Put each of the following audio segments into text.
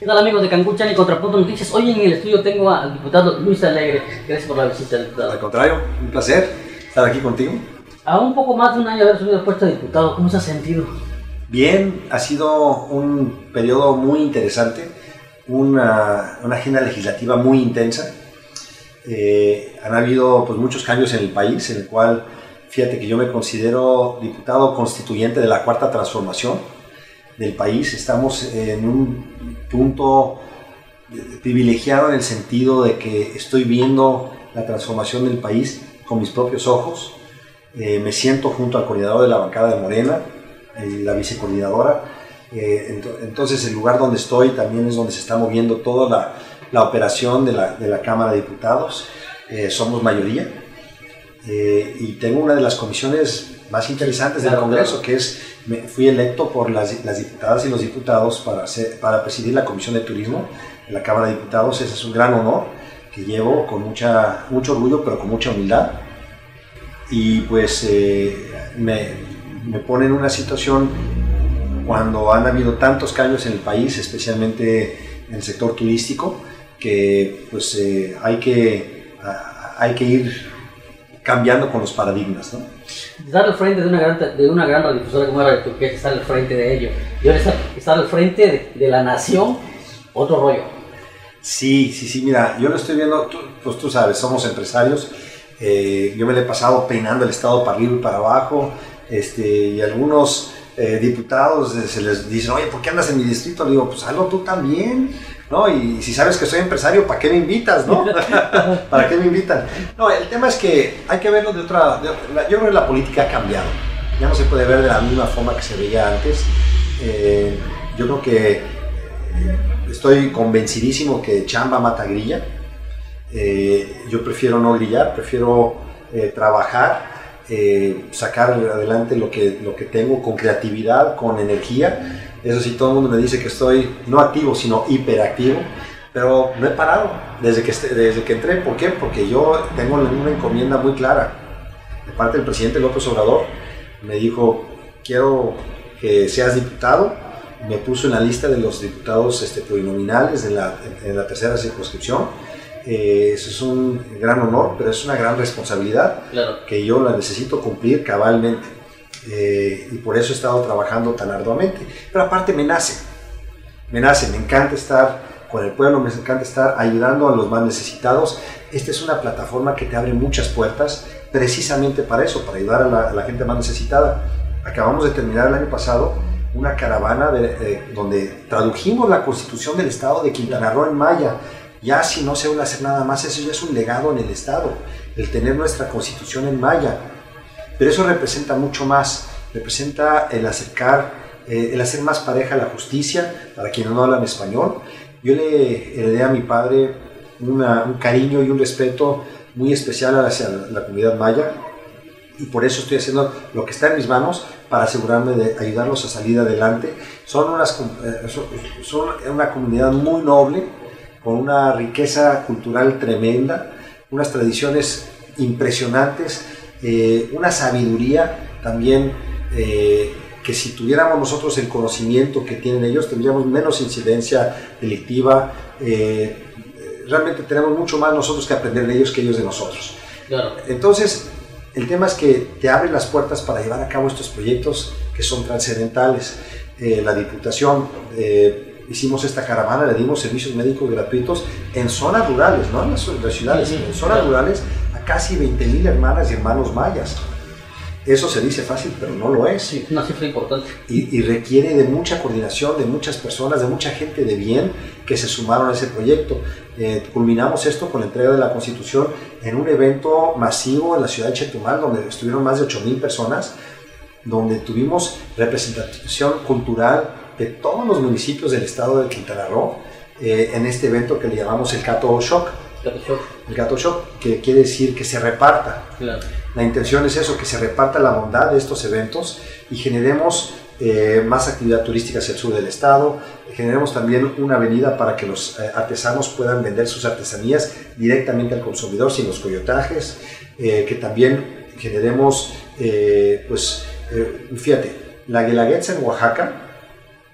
¿Qué tal, amigos de Cancuchan y Contrapunto Noticias? Hoy en el estudio tengo al diputado Luis Alegre. Gracias por la visita, diputado. Al contrario, un placer estar aquí contigo. A un poco más de un año haber subido el puesto de diputado, ¿cómo se ha sentido? Bien, ha sido un periodo muy interesante, una agenda legislativa muy intensa. Han habido pues, muchos cambios en el país, en el cual, fíjate que yo me considero diputado constituyente de la Cuarta Transformación del país. Estamos en un punto privilegiado en el sentido de que estoy viendo la transformación del país con mis propios ojos. Me siento junto al coordinador de la bancada de Morena, la vicecoordinadora. Entonces el lugar donde estoy también es donde se está moviendo toda la operación de la Cámara de Diputados. Somos mayoría y tengo una de las comisiones más interesantes del Congreso, que es, fui electo por las diputadas y los diputados para presidir la Comisión de Turismo de la Cámara de Diputados. Ese es un gran honor que llevo con mucho orgullo, pero con mucha humildad. Y pues me pone en una situación cuando han habido tantos cambios en el país, especialmente en el sector turístico, que pues hay que ir cambiando con los paradigmas, ¿no? Estar al frente de una gran radiodifusora como Radio Turquesa, estar al frente de ello. Y ahora estar al frente de la nación, otro rollo. Sí, mira, yo lo estoy viendo, pues tú sabes, somos empresarios. Yo me lo he pasado peinando el estado para arriba y para abajo, y algunos diputados se les dicen, oye, ¿por qué andas en mi distrito? Le digo, pues hazlo tú también, ¿no? Y si sabes que soy empresario, ¿para qué me invitas, no? ¿Para qué me invitan? No, el tema es que hay que verlo yo creo que la política ha cambiado, ya no se puede ver de la misma forma que se veía antes. Yo creo que estoy convencidísimo que chamba mata grilla. Yo prefiero no grillar, prefiero trabajar, sacar adelante lo que tengo con creatividad, con energía. Eso sí, todo el mundo me dice que estoy no activo, sino hiperactivo, pero no he parado desde que entré. ¿Por qué? Porque yo tengo una encomienda muy clara de parte del presidente López Obrador. Me dijo, quiero que seas diputado. Me puso en la lista de los diputados plurinominales en la tercera circunscripción. Eso es un gran honor, pero es una gran responsabilidad, claro, que yo la necesito cumplir cabalmente, y por eso he estado trabajando tan arduamente. Pero aparte me encanta estar con el pueblo, me encanta estar ayudando a los más necesitados. Esta es una plataforma que te abre muchas puertas precisamente para eso, para ayudar a la gente más necesitada. Acabamos de terminar el año pasado una caravana donde tradujimos la Constitución del Estado de Quintana Roo en maya. Ya si no se vuelve a hacer nada más, eso ya es un legado en el Estado, el tener nuestra Constitución en maya. Pero eso representa mucho más, representa el hacer más pareja la justicia para quienes no hablan español. Yo le heredé a mi padre un cariño y un respeto muy especial hacia la comunidad maya, y por eso estoy haciendo lo que está en mis manos para asegurarme de ayudarlos a salir adelante. Son una comunidad muy noble, con una riqueza cultural tremenda, unas tradiciones impresionantes, una sabiduría también, que si tuviéramos nosotros el conocimiento que tienen ellos, tendríamos menos incidencia delictiva. Realmente tenemos mucho más nosotros que aprender de ellos que ellos de nosotros. Claro. Entonces, el tema es que te abren las puertas para llevar a cabo estos proyectos que son trascendentales. La Diputación, hicimos esta caravana, le dimos servicios médicos gratuitos en zonas rurales, no en las ciudades, sino en zonas rurales, a casi 20,000 hermanas y hermanos mayas. Eso se dice fácil, pero no lo es. Sí, una cifra importante. Y requiere de mucha coordinación, de muchas personas, de mucha gente de bien que se sumaron a ese proyecto. Culminamos esto con la entrega de la Constitución en un evento masivo en la ciudad de Chetumal, donde estuvieron más de 8,000 personas, donde tuvimos representación cultural de todos los municipios del estado de Quintana Roo, en este evento que le llamamos el Gato Shock. El Gato Shock, que quiere decir que se reparta. Claro. La intención es eso, que se reparta la bondad de estos eventos y generemos más actividad turística hacia el sur del estado. Generemos también una avenida para que los artesanos puedan vender sus artesanías directamente al consumidor sin los coyotajes. Que también generemos, fíjate, la Guelaguetza en Oaxaca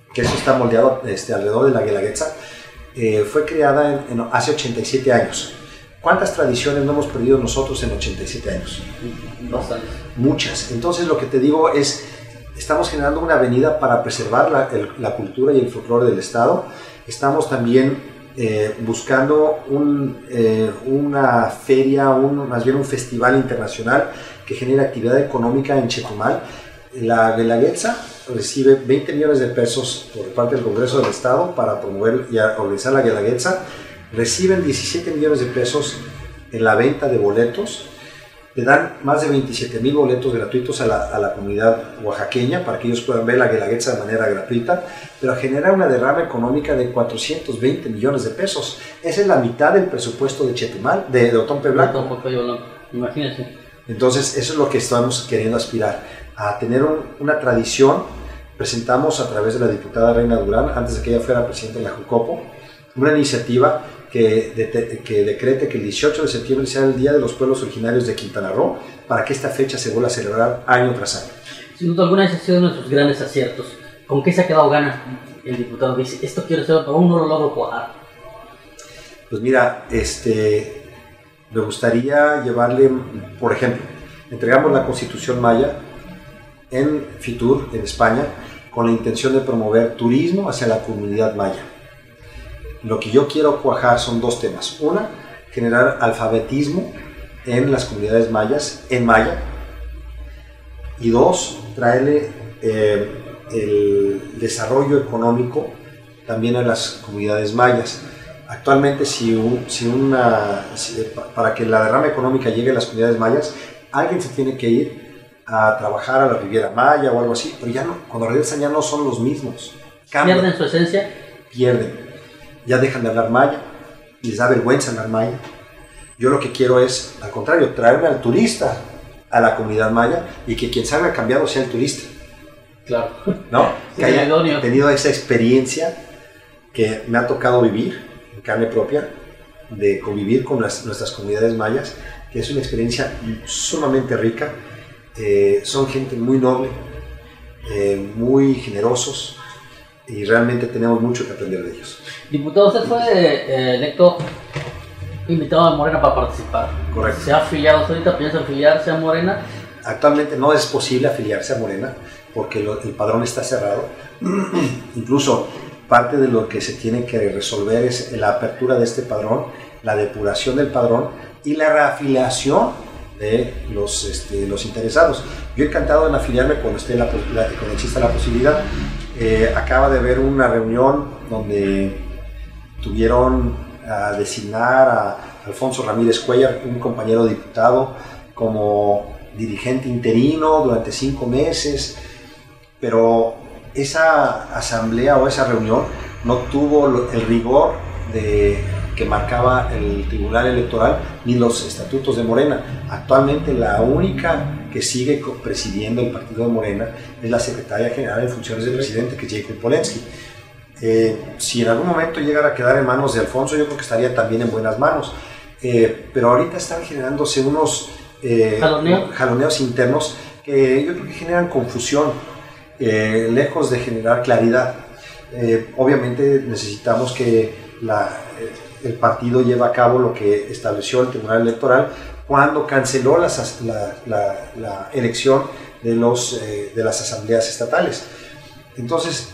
que eso está moldeado alrededor de la Guelaguetza, fue creada hace 87 años. ¿Cuántas tradiciones no hemos perdido nosotros en 87 años? Bastante. Muchas. Entonces lo que te digo es, estamos generando una avenida para preservar la cultura y el folclore del Estado. Estamos también buscando una feria, más bien un festival internacional que genere actividad económica en Chetumal. La Guelaguetza recibe 20 millones de pesos por parte del Congreso del Estado para promover y organizar la Guelaguetza. Reciben 17 millones de pesos en la venta de boletos. Le dan más de 27,000 boletos gratuitos a la comunidad oaxaqueña para que ellos puedan ver la Guelaguetza de manera gratuita, pero genera una derrama económica de 420 millones de pesos. Esa es la mitad del presupuesto de Chetumal, de Otompe Blanco. Imagínense. Entonces, eso es lo que estamos queriendo aspirar, a tener una tradición. Presentamos a través de la diputada Reina Durán, antes de que ella fuera presidenta de la Jucopo, una iniciativa que decrete que el 18 de septiembre sea el Día de los Pueblos Originarios de Quintana Roo, para que esta fecha se vuelva a celebrar año tras año. Sin duda alguna, ese ha sido uno de sus grandes aciertos. ¿Con qué se ha quedado ganas el diputado que dice, esto quiero hacer, pero aún no lo logro cuajar? Pues mira, me gustaría llevarle, por ejemplo, entregamos la Constitución Maya en Fitur, en España, con la intención de promover turismo hacia la comunidad maya. Lo que yo quiero cuajar son dos temas. Una, generar alfabetismo en las comunidades mayas, en maya. Y dos, traerle el desarrollo económico también a las comunidades mayas. Actualmente, para que la derrama económica llegue a las comunidades mayas, alguien se tiene que ir a trabajar a la Riviera Maya o algo así, pero ya no, cuando regresan ya no son los mismos. Cambian. ¿Pierden su esencia? Pierden. Ya dejan de hablar maya, les da vergüenza hablar maya. Yo lo que quiero es, al contrario, traerme al turista a la comunidad maya y que quien salga cambiado sea el turista. Claro. ¿No? Sí, que haya tenido esa experiencia que me ha tocado vivir en carne propia, de convivir con nuestras comunidades mayas, que es una experiencia sumamente rica. Son gente muy noble, muy generosos, y realmente tenemos mucho que aprender de ellos. Diputado, usted fue electo, invitado a Morena para participar. Correcto. ¿Se ha afiliado ahorita? ¿Piensa afiliarse a Morena? Actualmente no es posible afiliarse a Morena porque el padrón está cerrado. Incluso parte de lo que se tiene que resolver es la apertura de este padrón, la depuración del padrón y la reafiliación de los interesados. Yo encantado en afiliarme cuando exista la posibilidad. Acaba de haber una reunión donde tuvieron a designar a Alfonso Ramírez Cuellar, un compañero diputado, como dirigente interino durante 5 meses, pero esa asamblea o esa reunión no tuvo el rigor que marcaba el Tribunal Electoral ni los estatutos de Morena. Actualmente la única que sigue presidiendo el partido de Morena es la secretaria general en funciones del presidente, que es Jacob Polensky. Si en algún momento llegara a quedar en manos de Alfonso, yo creo que estaría también en buenas manos. Pero ahorita están generándose unos jaloneos internos que yo creo que generan confusión, lejos de generar claridad. Obviamente necesitamos que el partido lleve a cabo lo que estableció el Tribunal Electoral cuando canceló la elección de las asambleas estatales. Entonces,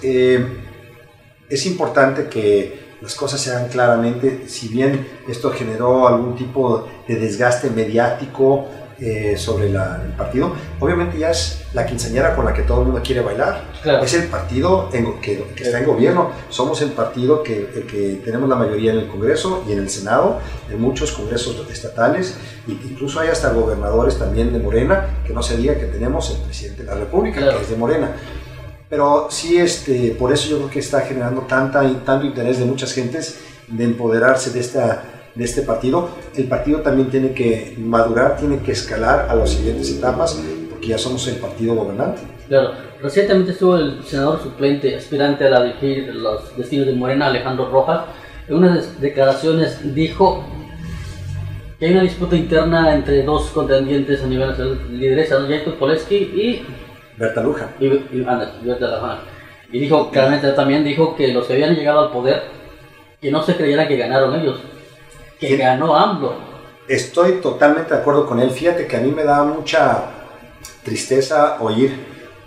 es importante que las cosas se hagan claramente. Si bien esto generó algún tipo de desgaste mediático sobre el partido, obviamente ya es la quinceañera con la que todo el mundo quiere bailar. Claro. Es el partido que está en gobierno. Somos el partido que tenemos la mayoría en el Congreso y en el Senado, en muchos congresos estatales, e incluso hay hasta gobernadores también de Morena, que no se diga que tenemos el presidente de la República, claro, que es de Morena. Pero sí, por eso yo creo que está generando tanto interés de muchas gentes de empoderarse de este partido. El partido también tiene que madurar, tiene que escalar a las siguientes etapas, porque ya somos el partido gobernante. Claro, recientemente estuvo el senador suplente, aspirante a dirigir los destinos de Morena, Alejandro Rojas. En unas declaraciones dijo que hay una disputa interna entre dos contendientes a nivel nacional de lideresa, Jacob Polensky y Berta Luján. Berta Luján. Y dijo, claramente también dijo que los que habían llegado al poder, que no se creyeran que ganaron ellos, que Sí. ganó AMLO. Estoy totalmente de acuerdo con él. Fíjate que a mí me da mucha tristeza oír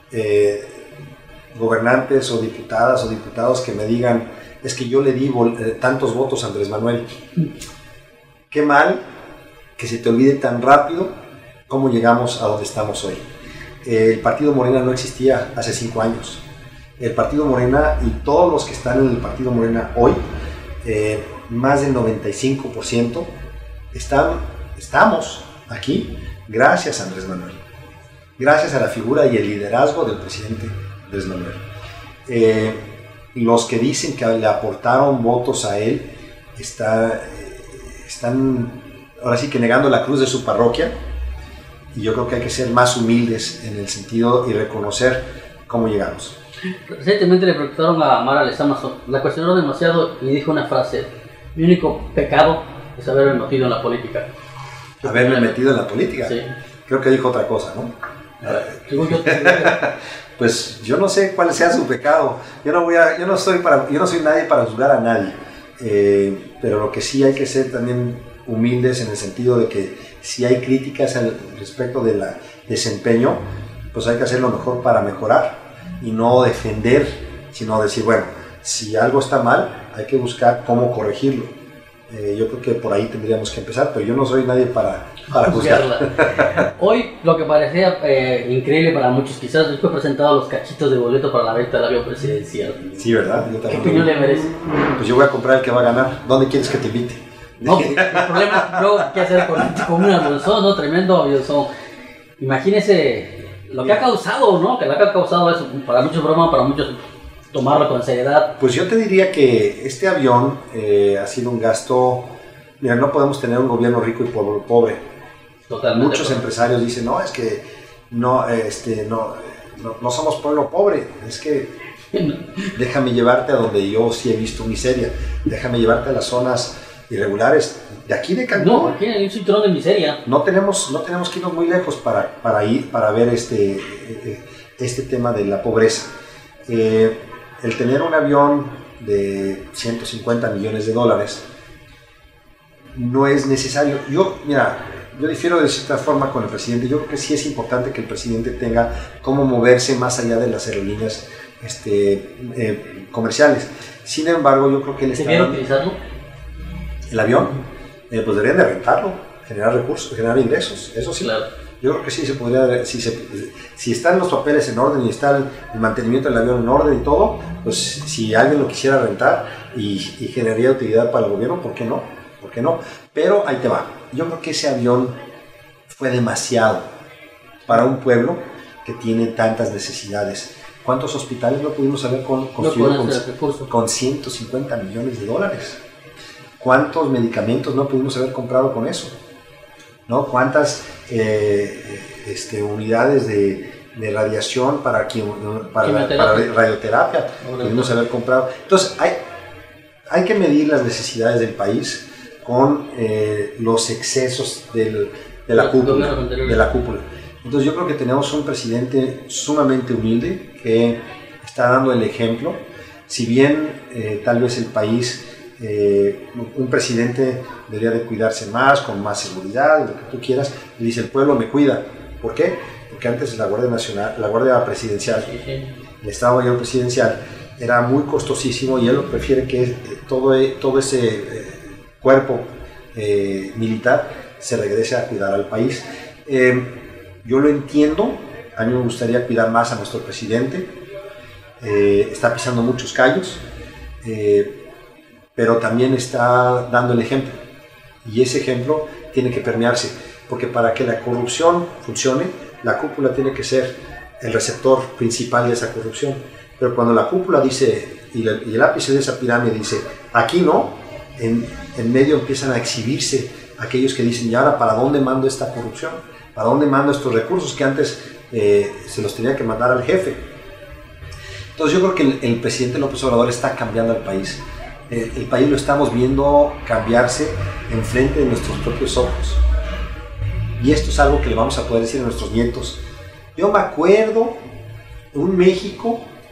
gobernantes o diputadas o diputados que me digan, es que yo le di tantos votos a Andrés Manuel. Qué mal que se te olvide tan rápido cómo llegamos a donde estamos hoy. El partido Morena no existía hace 5 años. El partido Morena y todos los que están en el partido Morena hoy, más del 95%, estamos aquí gracias a Andrés Manuel. Gracias a la figura y el liderazgo del presidente Andrés Manuel. Los que dicen que le aportaron votos a él están ahora sí que negando la cruz de su parroquia, y yo creo que hay que ser más humildes en el sentido y reconocer cómo llegamos. Recientemente le preguntaron a Mara Lezama, la cuestionó demasiado y dijo una frase: mi único pecado es haberme metido en la política. Haberme metido en la política. Sí. Creo que dijo otra cosa, ¿no? Según yo, Pues yo no sé cuál sea su pecado. Yo no soy nadie para juzgar a nadie. Pero lo que sí hay que ser también humildes en el sentido de que si hay críticas al respecto del desempeño, pues hay que hacer lo mejor para mejorar y no defender, sino decir, bueno, si algo está mal, hay que buscar cómo corregirlo. Yo creo que por ahí tendríamos que empezar, pero yo no soy nadie para juzgar. Hoy lo que parecía increíble para muchos, quizás fue presentado los cachitos de boleto para la venta del avión presidencial. Sí, ¿verdad? Yo ¿Qué también opinión le merece? Pues yo voy a comprar el que va a ganar. ¿Dónde quieres que te invite? No, el problema es luego qué hacer con un avión, ¿no? Tremendo avión. Imagínese lo que ha causado, ¿no? Que lo que ha causado eso, para muchos broma, para muchos tomarlo con seriedad. Pues yo te diría que este avión ha sido un gasto. Mira, no podemos tener un gobierno rico y pueblo pobre. Totalmente. Muchos empresarios dicen, no, es que no somos pueblo pobre, es que déjame llevarte a donde yo sí he visto miseria, déjame llevarte a las zonas irregulares de aquí de Cancún. No, aquí hay un cinturón de miseria. No tenemos que irnos muy lejos para ir para ver este tema de la pobreza. El tener un avión de 150 millones de dólares no es necesario. Yo difiero de cierta forma con el presidente. Yo creo que sí es importante que el presidente tenga cómo moverse más allá de las aerolíneas comerciales. Sin embargo, yo creo que él está... ¿Debería utilizarlo? El avión, pues deberían de rentarlo, generar recursos, generar ingresos, eso sí. Claro. Yo creo que sí se podría, si están los papeles en orden y está el mantenimiento del avión en orden y todo, pues si alguien lo quisiera rentar y generaría utilidad para el gobierno, ¿por qué no? ¿Por qué no? Pero ahí te va. Yo creo que ese avión fue demasiado para un pueblo que tiene tantas necesidades. ¿Cuántos hospitales no pudimos haber construido con 150 millones de dólares? ¿Cuántos medicamentos no pudimos haber comprado con eso? ¿No? ¿Cuántas unidades de radiación para radioterapia pudimos haber comprado? Entonces, hay que medir las necesidades del país con los excesos de la cúpula. Entonces, yo creo que tenemos un presidente sumamente humilde que está dando el ejemplo. Si bien tal vez el país... un presidente debería de cuidarse más, con más seguridad, lo que tú quieras, y dice el pueblo me cuida. ¿Por qué? Porque antes la Guardia Nacional, la Guardia Presidencial, el Estado Mayor Presidencial era muy costosísimo y él prefiere que todo ese cuerpo militar se regrese a cuidar al país. Yo lo entiendo, a mí me gustaría cuidar más a nuestro presidente, está pisando muchos callos, pero también está dando el ejemplo, y ese ejemplo tiene que permearse, porque para que la corrupción funcione, la cúpula tiene que ser el receptor principal de esa corrupción, pero cuando la cúpula dice, y el ápice de esa pirámide dice, aquí no, en medio empiezan a exhibirse aquellos que dicen, ¿y ahora para dónde mando esta corrupción? ¿Para dónde mando estos recursos que antes se los tenía que mandar al jefe? Entonces yo creo que el presidente López Obrador está cambiando al país. El país lo estamos viendo cambiarse enfrente de nuestros propios ojos. Y esto es algo que le vamos a poder decir a nuestros nietos. Yo me acuerdo de un México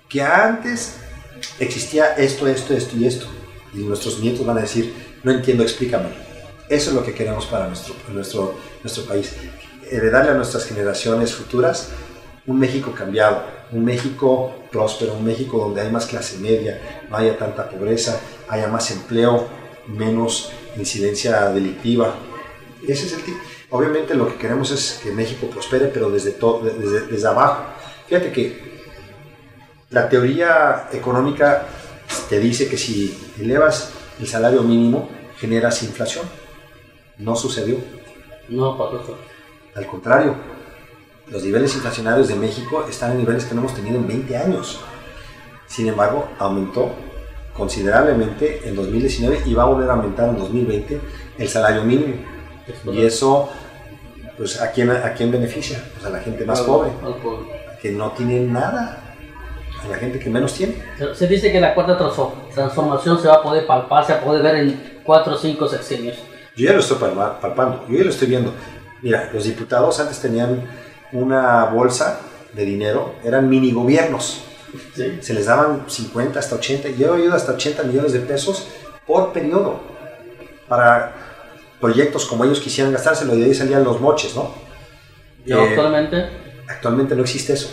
que antes existía esto, esto, esto y esto. Y nuestros nietos van a decir, no entiendo, explícamelo. Eso es lo que queremos para nuestro país. Heredarle a nuestras generaciones futuras un México cambiado, un México próspero, un México donde hay más clase media, no haya tanta pobreza, haya más empleo, menos incidencia delictiva. Ese es el tipo. Obviamente lo que queremos es que México prospere, pero desde abajo. Fíjate que la teoría económica te dice que si elevas el salario mínimo, generas inflación. No sucedió. No, Paco. Al contrario, los niveles inflacionarios de México están en niveles que no hemos tenido en 20 años. Sin embargo, aumentó considerablemente en 2019 y va a volver a aumentar en 2020 el salario mínimo. Y eso, pues, ¿a quién beneficia? Pues a la gente más pobre, que no tiene nada, a la gente que menos tiene. Se dice que la cuarta transformación se va a poder palpar, se va a poder ver en 4 o 5 sexenios. Yo ya lo estoy palpando, yo ya lo estoy viendo. Mira, los diputados antes tenían una bolsa de dinero, eran mini gobiernos. Sí. Se les daban 50 hasta 80, yo he oído hasta 80 millones de pesos por periodo para proyectos como ellos quisieran gastárselo, y de ahí salían los moches, ¿no? ¿Y actualmente? Actualmente no existe eso.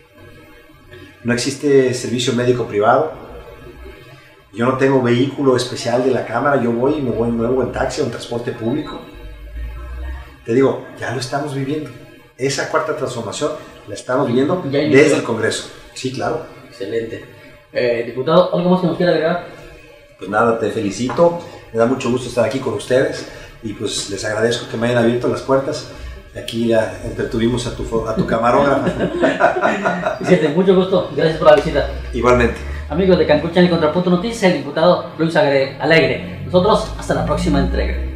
No existe servicio médico privado. Yo no tengo vehículo especial de la Cámara, yo voy y me muevo en taxi o en transporte público. Te digo, ya lo estamos viviendo. Esa cuarta transformación la estamos viviendo desde el Congreso. Sí, claro. Excelente. Diputado, ¿algo más que nos quiera agregar? Pues nada, te felicito. Me da mucho gusto estar aquí con ustedes y pues les agradezco que me hayan abierto las puertas. Aquí ya entretuvimos a tu camarógrafo. Mucho gusto. Gracias por la visita. Igualmente. Amigos de Cancún Channel y Contrapunto Noticias, el diputado Luis Alegre. Nosotros hasta la próxima entrega.